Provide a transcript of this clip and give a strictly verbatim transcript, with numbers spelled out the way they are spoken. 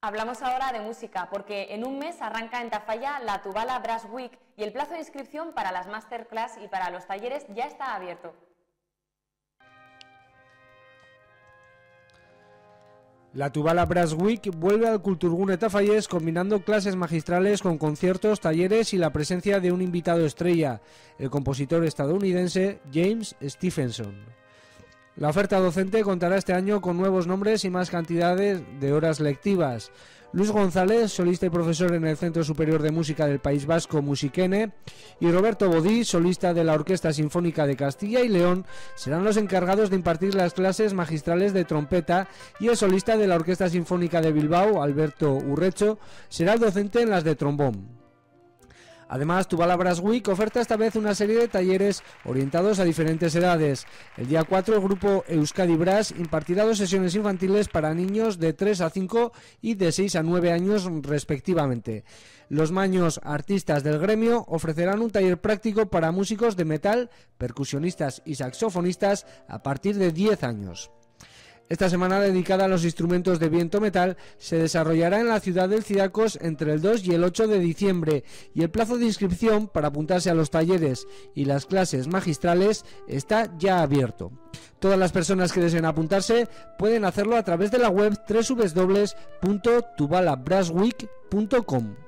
Hablamos ahora de música, porque en un mes arranca en Tafalla la Tubala Brass Week y el plazo de inscripción para las masterclass y para los talleres ya está abierto. La Tubala Brass Week vuelve al Kulturgune Tafallés combinando clases magistrales con conciertos, talleres y la presencia de un invitado estrella, el compositor estadounidense James Stephenson. La oferta docente contará este año con nuevos nombres y más cantidades de horas lectivas. Luis González, solista y profesor en el Centro Superior de Música del País Vasco, Musiquene, y Roberto Bodí, solista de la Orquesta Sinfónica de Castilla y León, serán los encargados de impartir las clases magistrales de trompeta, y el solista de la Orquesta Sinfónica de Bilbao, Alberto Urrecho, será el docente en las de trombón. Además, Tubala Brass Week oferta esta vez una serie de talleres orientados a diferentes edades. El día cuatro, el grupo Euskadi Brass impartirá dos sesiones infantiles para niños de tres a cinco y de seis a nueve años respectivamente. Los maños artistas del gremio ofrecerán un taller práctico para músicos de metal, percusionistas y saxofonistas a partir de diez años. Esta semana dedicada a los instrumentos de viento metal se desarrollará en la ciudad del Cidacos entre el dos y el ocho de diciembre, y el plazo de inscripción para apuntarse a los talleres y las clases magistrales está ya abierto. Todas las personas que deseen apuntarse pueden hacerlo a través de la web doble u doble u doble u punto tubala brass week punto com.